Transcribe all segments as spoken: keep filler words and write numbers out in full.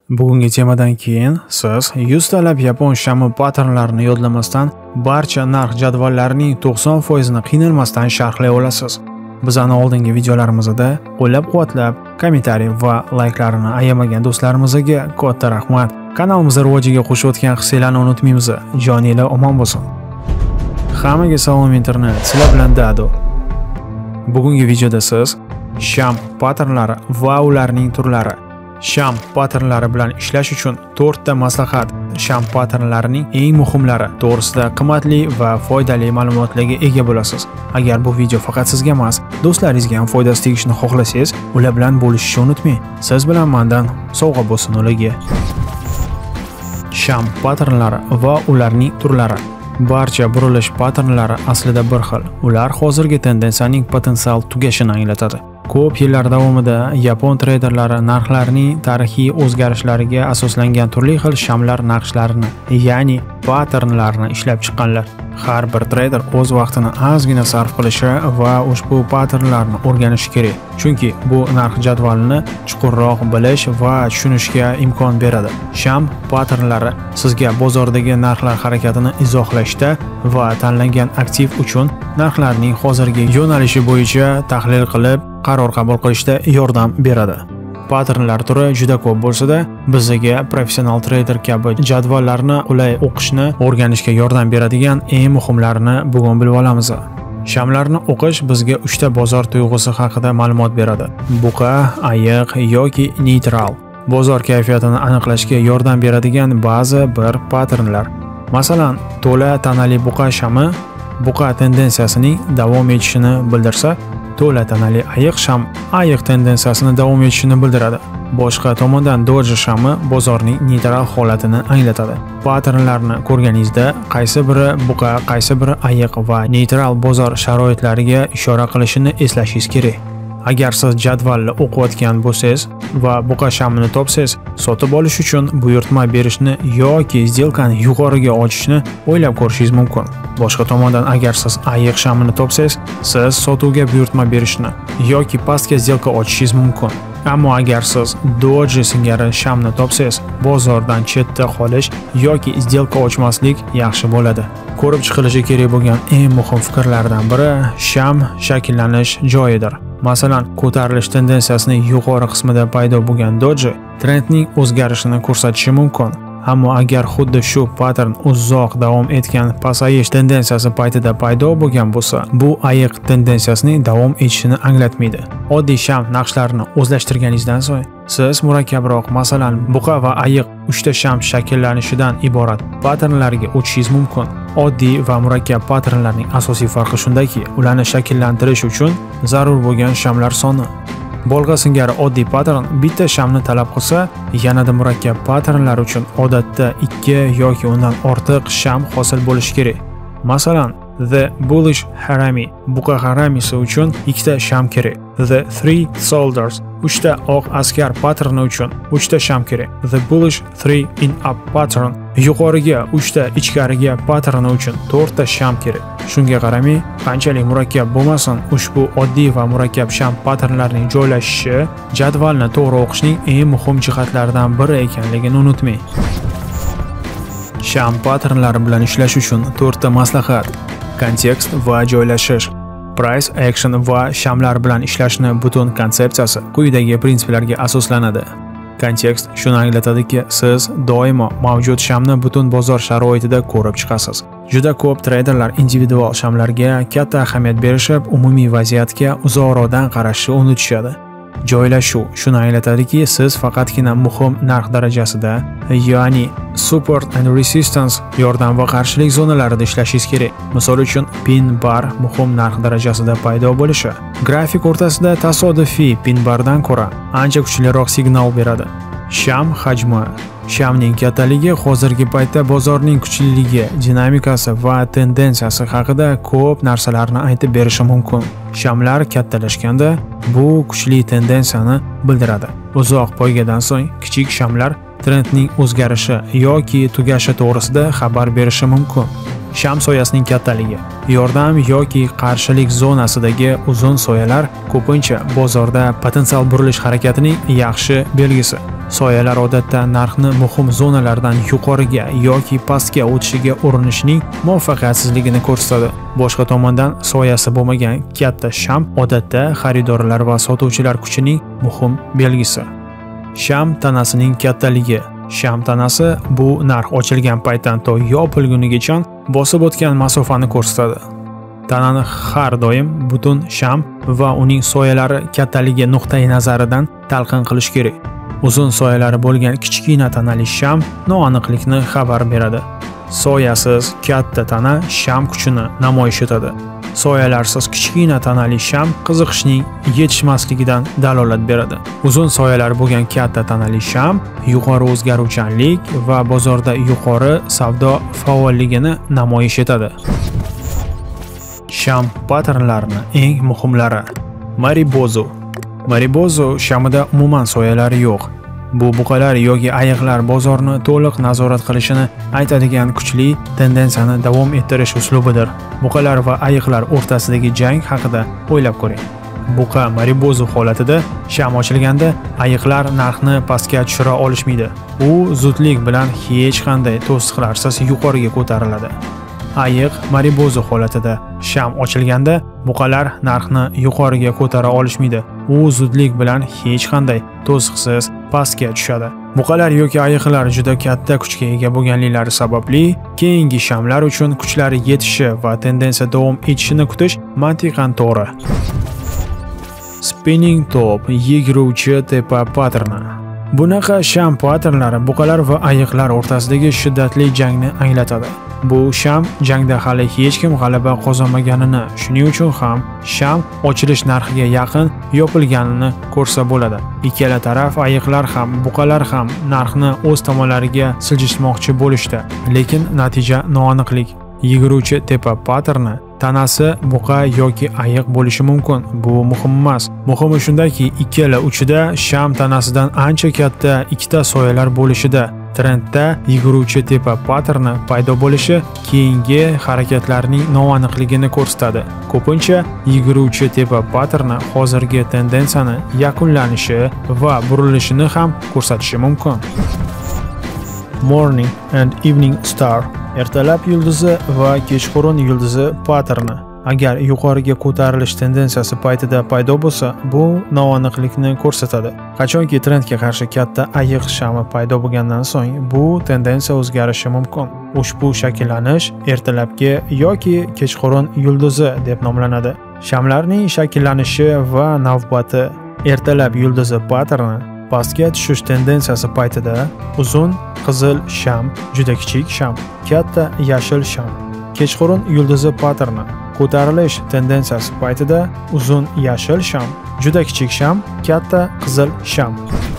Bugungi temadan keyin siz yuz talab yapon shami patternlarini yodlamasdan barcha narx jadvallarining to'qson foiz ni qiynalmasdan sharhlay olasiz. Bizning oldingi videolarimizda qo'llab-quvvatlab, kommentariy va layklarini ayamagan do'stlarimizga katta rahmat. Kanalimizga rivojiga qo'shayotgan hisslarni unutmaymiz. Joninglar omon bo'lsin. Hammaga salom internet, sizlar bilan Dado. Bugungi videoda siz sham patternlari va ularning turlari, sham patternlari bilan ishlash uchun to'rt ta maslahat, sham patternlarining eng muhimlari to'g'risida qimmatli va foydali ma'lumotlarga ega bo'lasiz. Agar bu video faqat sizga emas, do'stlaringizga ham foydasi tegishini xohlasangiz, ular bilan bo'lishishni unutmang. Siz bilan mendan sovg'a bo'lsin ularga. Sham patternlari va ularning turlari. Barcha burilish patternlari aslida bir xil. Ular hozirgi tendensiyaning potensial tugashini anglatadi. Ko'p yillar davomida yapon treyderlari narxlarning tarixiy o'zgarishlariga asoslangan turli xil shamlar naqshlarini, ya'ni patternlarni ishlab chiqqanlar. Har bir treyder o'z vaqtini ozgina sarf qilishi va ushbu patternlarni o'rganishi kerak. Chunki bu narx jadvalini chuqurroq bilish va tushunishga imkon beradi. Sham patternlari sizga bozordagi narxlar harakatini izohlashda va tanlangan aktiv uchun narxlarning hozirgi yo'nalishi bo'yicha tahlil qilib, qaror qabul qilishda yordam beradi. Patternlar turi juda ko'p bo'lsa-da, bizga professional trader kabi jadvallarni qulay o'qishni o'rganishga yordam beradigan eng muhimlarini bugun bilib olamiz. Shamlarni o'qish bizga uchta bozor tuyg'usi haqida ma'lumot beradi. Buqa, ayiq yoki neytral. Bozor kayfiyatini aniqlashga yordam beradigan ba'zi bir patternlar. Masalan, to'la tanali buqa shami buqa tendensiyasining davom etishini bildirsa, to'la tanali ayiq sham ayiq tendensiyasini davom etishini bildiradi. Boshqa tomondan doji shami bozorning neytral holatini anglatadi. Patternlarni ko'rganingizda qaysi biri buqa, qaysi biri ayiq va neytral bozor sharoitlariga ishora qilishini eslashingiz kerak. Agar siz jadvalni o'qiyotgan bo'lsangiz va buqa shamini topsangiz, sotib olish uchun buyurtma berishni yoki сделкani yuqoriga ochishni o'ylab ko'rishingiz mumkin. Boshqa tomondan agar siz ayiq shamini topsangiz, siz sotuvga buyurtma berishni yoki pastga сделка ochishingiz mumkin. Ammo agar siz doji singari shamni topsangiz, bozordan chetda qolish yoki сделка ochmaslik yaxshi bo'ladi. Ko'rib chiqilishi kerak bo'lgan eng muhim fikrlardan biri sham shakllanish joyidir. Masalan, ko'tarilish tendensiyasining yuqori qismida paydo bo'lgan doji trendning o'zgarishini ko'rsatishi mumkin. Ammo agar xuddi shu pattern uzoq davom etgan pasayish tendensiyasi paytida paydo bo'lgan bo'lsa, bu ayiq tendensiyasining davom etishini anglatmaydi. Oddiy sham naqshlarini o'zlashtirganingizdan so'ng, siz murakkabroq, masalan, buqa va ayiq uchta sham shakllanishidan iborat patternlarga o'tishingiz mumkin. Oddiy va murakkab patternlarning asosiy farqi shundaki, ularni shakllantirish uchun zarur bo'lgan shamlar soni. Bolg'a singari oddiy pattern bitta shamni talab qilsa, yanada murakkab patternlar uchun odatda ikki yoki undan ortiq sham hosil bo'lishi kerak. Masalan, The Bullish Harami buqa haramisi uchun ikkita sham kerak. The Three Soldiers uchta oq askar patterni uchun uchta sham kerak. The Bullish Three in Up pattern yuqoriga uchta ichkariga patterni uchun to'rtta sham kerak. Shunga qaramay, qanchalik murakkab bo'lmasin, ushbu oddiy va murakkab sham patternlarining joylashishi jadvalni to'g'ri o'qishning eng muhim jihatlaridan biri ekanligini unutmang. Sham patternlari bilan ishlash uchun to'rt ta maslahat: kontekst va joylashish. Price action va shamlar bilan ishlashning butun konsepsiyasi quyidagi prinsiplarga asoslanadi. Kontekst shuni anglatadiki, siz doimo mavjud shamni butun bozor sharoitida ko'rib chiqasiz. Juda ko'p treyderlar individual shamlarga katta ahamiyat berishib, umumiy vaziyatga uzoqroqdan qarashni unutishadi. Joylashuv shuni anglatadiki, siz faqatgina muhim narx darajasida, ya'ni support and resistance yordam va qarshilik zonalarida ishlashingiz kerak. Misol uchun, pin bar muhim narx darajasida paydo bo'lishi grafik o'rtasida tasodifiy pin bardan ko'ra ancha kuchliroq signal beradi. Sham hajmi shamning kattaligi hozirgi paytda bozorning kuchliligi, dinamikasi va tendensiyasi haqida ko'p narsalarni aytib berishi mumkin. Shamlar kattalashganda bu kuchli tendensiyani bildiradi. Uzoq poygadan so'ng kichik shamlar trendning o'zgarishi yoki tugashi to'g'risida xabar berishi mumkin. Sham soyasining kattaligi, yordam yoki qarshilik zonasidagi uzun soyalar ko'pincha bozorda potensial burilish harakatining yaxshi belgisi. Soyalar odatda narxni muhim zonalardan yuqoriga yoki pastga o'tishiga urinishning muvaffaqiyatsizligini ko'rsatadi. Boshqa tomondan, soyasi bo'lmagan katta sham odatda xaridorlar va sotuvchilar kuchining muhim belgisi. Sham tanasining kattaligi. Sham tanasi bu narx ochilgan paytdan to yopilgunigacha bosib o'tgan masofani ko'rsatadi. Tanani har doim butun sham va uning soyalari kattaligi nuqtai nazaridan talqin qilish kerak. Uzun soyalari bo'lgan kichkina tanali sham noaniqlikni xabar beradi. Soyasiz katta tana sham kuchini namoyish etadi. Soyalarsiz kichkina tanali sham qiziqishning yetishmasligidan dalolat beradi. Uzun soyalar bo'lgan katta tanali sham yuqori o'zgaruvchanlik va bozorda yuqori savdo faolligini namoyish etadi. Sham patternlarining eng muhimlari. Maribozu. Maribozu shamida umuman soyalari yo'q. Bu buqalar yoki ayiqlar bozorni to'liq nazorat qilishini aytadigan kuchli tendensiyani davom ettirish uslubidir. Buqalar va ayiqlar o'rtasidagi jang haqida o'ylab ko'ring. Buqa maribozu holatida sham ochilganda ayiqlar narxni pastga tushira olishmaydi. U zudlik bilan hech qanday to'siqlarsiz yuqoriga ko'tariladi. Ayiq maribozu holatida sham ochilganda buqalar narxni yuqoriga ko'tara olishmaydi. U zudlik bilan hech qanday to'siqsiz pastga tushadi. Buqalar yoki ayiqlar juda katta kuchga ega bo'lganliklari sababli keyingi shamlar uchun kuchlari yetishi va tendensiya davom etishini kutish mantiqan to'g'ri. Spinning top, yigiruvchi tepa patterni. Bunaqa sham patternlari buqalar va ayiqlar o'rtasidagi shiddatli jangni anglatadi. Bu sham jangda hali hech kim g'alaba qozonmaganini, shuning uchun ham sham ochilish narxiga yaqin yopilganini ko'rsa bo'ladi. Ikkala taraf, ayiqlar ham, buqalar ham narxni o'z tomonlariga siljishmoqchi bo'lishdi, lekin natija noaniqlik. Yigiruvchi tepa patterni tanasi buqa yoki ayiq bo'lishi mumkin. Bu muhim emas. Muhimi shundaki, ikkala uchida sham tanasidan ancha katta ikkita soyalar bo'lishida. Trendda yigiruvchi tepa patterni paydo bo'lishi keyingi harakatlarning noaniqligini ko'rsatadi. Ko'pincha yigiruvchi tepa patterni hozirgi tendensiyani yakunlanishi va burilishini ham ko'rsatishi mumkin. Morning and evening star, ertalab yulduzi va kechqurun yulduzi patterni. Agar yuqoriga ko'tarilish tendensiyasi paytida paydo bo'lsa, bu noaniqlikni ko'rsatadi. Qachonki trendga qarshi katta ayiq shami paydo bo'lgandan so'ng, bu tendensiya o'zgarishi mumkin. Ushbu shakllanish ertalabki yoki kechqurun yulduzi deb nomlanadi. Shamlarning shakllanishi va navbati. Ertalab yulduzi patterni pastga tushish tendensiyasi paytida uzun qizil sham, juda kichik sham, katta yashil sham. Kechqurun yulduzi patterni ko'tarilish tendensiyasi paytida uzun yashil sham, juda kichik sham, katta qizil sham.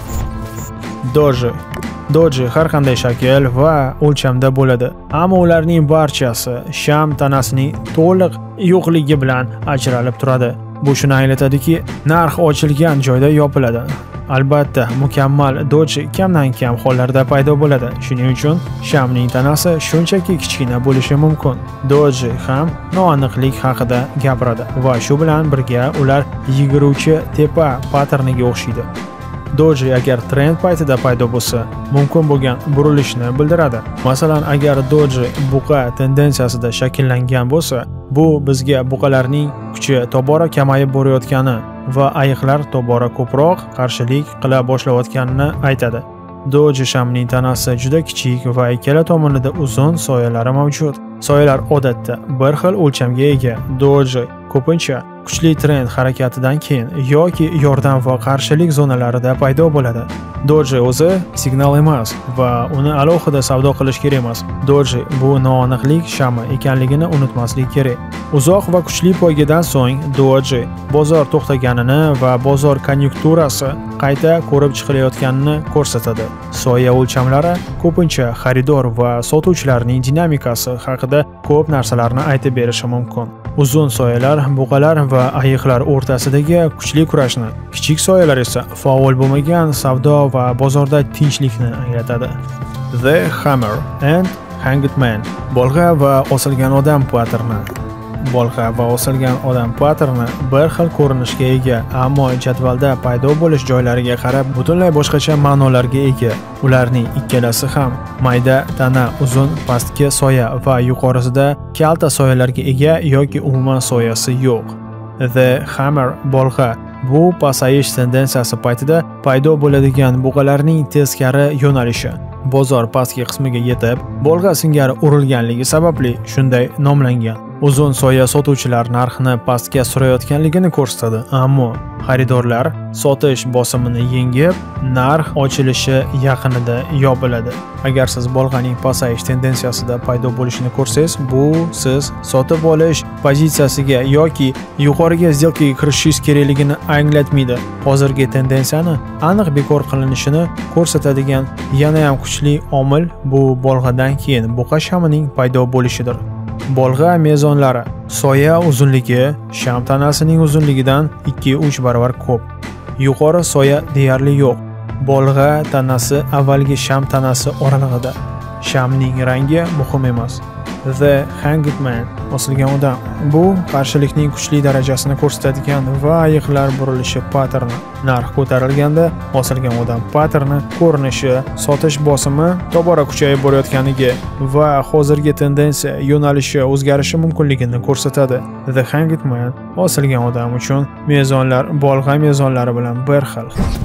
Doji. Doji har qanday shakl va o'lchamda bo'ladi, ammo ularning barchasi sham tanasining to'liq yo'qligi bilan ajralib turadi. Bu shuni anglatadiki, narx ochilgan joyda yopiladi. Albatta, mukammal doji kamdan kam hollarda paydo bo'ladi. Shuning uchun shamning tanasi shunchaki kichkina bo'lishi mumkin. Doji ham noaniqlik haqida gapiradi va shu bilan birga ular yigiruvchi tepa patterniga o'xshaydi. Doji agar trend paytida paydo bo'lsa, mumkin bo'lgan burilishni bildiradi. Masalan, agar doji buqa tendensiyasida shakllangan bo'lsa, bu bizga buqalarning kuchi tobora kamayib borayotgani va ayiqlar tobora ko'proq qarshilik qila boshlayotganini aytadi. Doji shamning tanasi juda kichik va ikkala tomonida uzun soyalari mavjud. Soyalar odatda bir xil o'lchamga ega. Doji ko'pincha kuchli trend harakatidan keyin yoki yordam va qarshilik zonalarida paydo bo'ladi. Doji o'zi signal emas va uni alohida savdo qilish kerak emas. Doji bu noaniqlik shami ekanligini unutmaslik kerak. Uzoq va kuchli poygadan so'ng doji bozor to'xtaganini va bozor konjunkturasi qayta ko'rib chiqilayotganini ko'rsatadi. Soya o'lchamlari ko'pincha xaridor va sotuvchilarning dinamikasi haqida ko'p narsalarni aytib berishi mumkin. Uzun soyalar buqalar va ayiqlar o'rtasidagi kuchli kurashni, kichik soyalar esa faol bo'lmagan savdo va bozorda tinchlikni anglatadi. The Hammer and Hanged Man, bolg'a va osilgan odam patterni. bolg'a va osilgan odam patterni bir xil ko'rinishga ega, ammo jadvalda paydo bo'lish joylariga qarab butunlay boshqacha ma'nolarga ega. Ularning ikkalasi ham mayda tana, uzun pastki soya va yuqorisida kalta soyalarga ega yoki umuman soyasi yo'q. The Hammer bolg'a bu pasayish tendensiyasi paytida paydo bo'ladigan buqalarning teskari yo'nalishi. Bozor pastki qismiga yetib, bolg'a singari urilganligi sababli shunday nomlangan. Uzun soya sotuvchilar narxni pastga surayotganligini ko'rsatadi, ammo xaridorlar sotish bosimini yengib, narx ochilishi yaqinida yopiladi. Agar siz bolg'aning pasayish tendensiyasida paydo bo'lishini ko'rsangiz, bu siz sotib olish pozitsiyasiga yoki yuqoriga сделкаga kirishingiz kerakligini anglatmaydi. Hozirgi tendensiyani aniq bekor qilinishini ko'rsatadigan yana ham kuchli omil bu bolg'adan keyin buqa shamining paydo bo'lishidir. Bolg'a mezonlari. Soya uzunligi sham tanasining uzunligidan ikki uch barobar ko'p. Yuqori soya deyarli yo'q. Bolg'a tanasi avvalgi sham tanasi oralig'ida. Shamning rangi muhim emas. The Hanged Man osilgan odam. Bu qarshilikning kuchli darajasini ko'rsatadigan va ayiqlar burilishi patterni. Narx ko'tarilganda osilgan odam patterni ko'rinishi, sotish bosimi tobora kuchayib borayotganligi va hozirgi tendensiya yo'nalishi o'zgarishi mumkinligini ko'rsatadi. The Hanged Man osilgan odam uchun mezonlar bolg'a mezonlari bilan bir xil.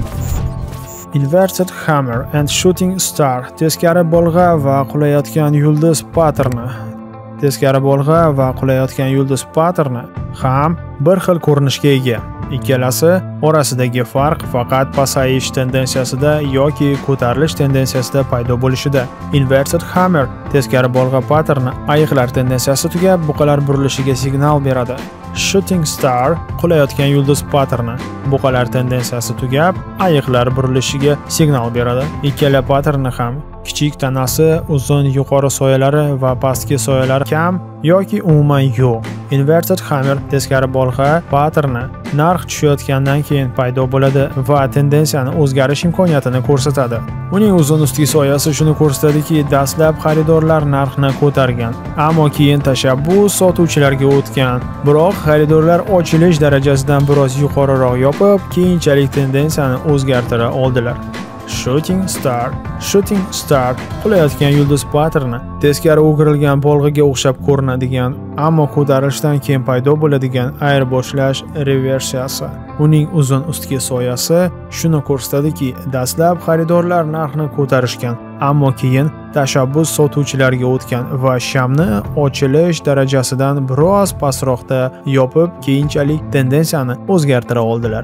Inverted Hammer and Shooting Star teskari bolg'a va qulayotgan yulduz patterni. Teskari bolg'a va qulayotgan yulduz patterni ham bir xil ko'rinishga ega. Ikkalasi orasidagi farq faqat pasayish tendensiyasida yoki ko'tarilish tendensiyasida paydo bo'lishida. Inverted Hammer teskari bolg'a patterni ayiqlar tendensiyasi tugab, buqalar burilishiga signal beradi. Shooting Star qulayotgan yulduz patterni buqalar tendensiyasi tugab, ayiqlar burilishiga signal beradi. Ikkala patterni ham kichik tanasi, uzun yuqori soyalari va pastki soyalari kam yoki umuman yo'q. Inverted Hammer teskari bolg'a patterni narx tushayotgandan keyin paydo bo'ladi va tendensiyani o'zgarish imkoniyatini ko'rsatadi. Uning uzun ustki soyasi shuni ko'rsatadiki, dastlab xaridorlar narxni ko'targan, ammo keyin tashabbus sotuvchilarga o'tgan. Biroq xaridorlar ochilish darajasidan biroz yuqoriroq yopib, keyinchalik tendensiyani o'zgartira oldilar. Shooting Star Shooting Star qulayotgan yulduz patterni teskari o'girilgan bolg'aga o'xshab ko'rinadigan, ammo ko'tarilishdan keyin paydo bo'ladigan ayirboshlash reversiyasi. Uning uzun ustki soyasi shuni ko'rsatadiki, dastlab xaridorlar narxni ko'tarishgan, ammo keyin tashabbus sotuvchilarga o'tgan va shamni ochilish darajasidan biroz pastroqda yopib, keyinchalik tendensiyani o'zgartira oldilar.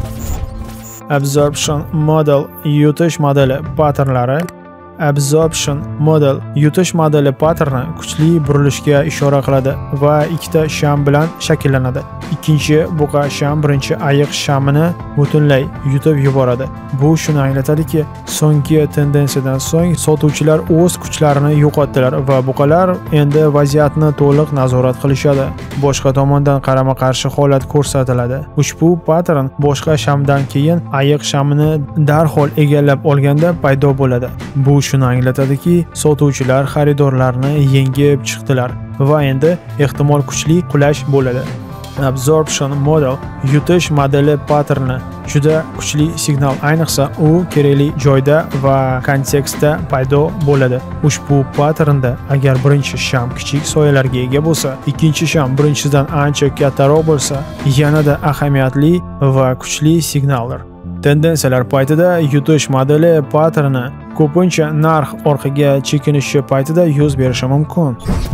Absorption model yutish modeli patternlari. Absorption model yutish modeli patterni kuchli burilishga ishora qiladi va ikkita sham bilan shakllanadi. Ikkinchi buqa sham birinchi ayiq shamini butunlay yutib yuboradi. Bu shuni anglatadiki, so'nggi tendensiyadan so'ng sotuvchilar o'z kuchlarini yo'qotdilar va buqalar endi vaziyatni to'liq nazorat qilishadi. Boshqa tomondan qarama-qarshi holat ko'rsatiladi. Ushbu pattern boshqa shamdan keyin ayiq shamini darhol egallab olganda paydo bo'ladi. Bu shuni anglatadiki, sotuvchilar xaridorlarni yengib chiqdilar va endi ehtimol kuchli qulash bo'ladi. Absorption model yutish modeli patterni juda kuchli signal, ayniqsa u kerakli joyda va kontekstda paydo bo'ladi. Ushbu patternda agar birinchi sham kichik soyalarga ega bo'lsa, ikkinchi sham birinchisidan ancha kattaroq bo'lsa, yanada ahamiyatli va kuchli signaldir. Tendensiyalar paytida yutish modeli patterni ko'pincha narx orqaga chekinishi paytida yuz berishi mumkin.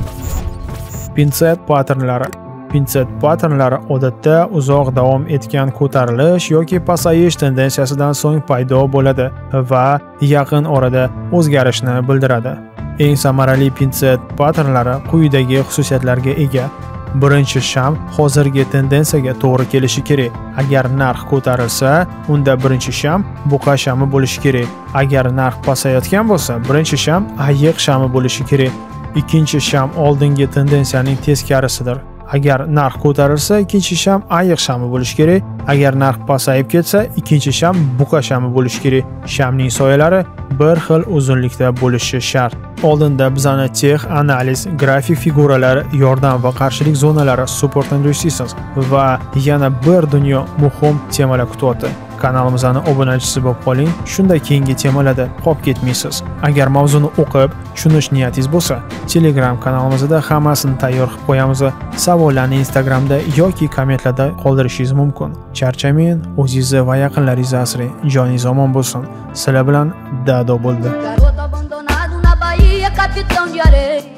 Pinset patternlari. Pinset patternlari odatda uzoq davom etgan ko'tarilish yoki pasayish tendensiyasidan so'ng paydo bo'ladi va yaqin orada o'zgarishni bildiradi. Eng samarali pinset patternlari quyidagi xususiyatlarga ega. Birinchi sham hozirgi tendensiyaga to'g'ri kelishi kerak. Agar narx ko'tarilsa, unda birinchi sham buqa shami bo'lishi kerak. Agar narx pasayotgan bo'lsa, birinchi sham ayiq shami bo'lishi kerak. Ikkinchi sham oldingi tendensiyaning teskarisidir. Agar narx ko'tarilsa, ikkinchi sham ayiq shami bo'lishi kerak. Agar narx pasayib ketsa, ikkinchi sham buqa shami bo'lishi kerak. Shamning soyalari bir xil uzunlikda bo'lishi shart. Oldinda bizani tex, analiz, grafik figuralar, yordam va qarshilik zonalari supportini eshitasiz va yana bir dunyo muhim temalar kutyapti. Kanalimizning obunachisi bo'lib qoling, shunda keyingi temalarda qolib ketmaysiz. Agar mavzuni o'qib, tushunish niyatingiz bo'lsa, Telegram kanalimizda hammasini tayyor qilib qo'yamiz. Savollarni Instagramda yoki kommentlarda qoldirishingiz mumkin. Charchamang, o'zingizni va yaqinlaringizni asrang. Joningiz omon bo'lsin. Sizlar bilan Dado bo'ldi. Garoto abandonado na Bahia, capitão de areia.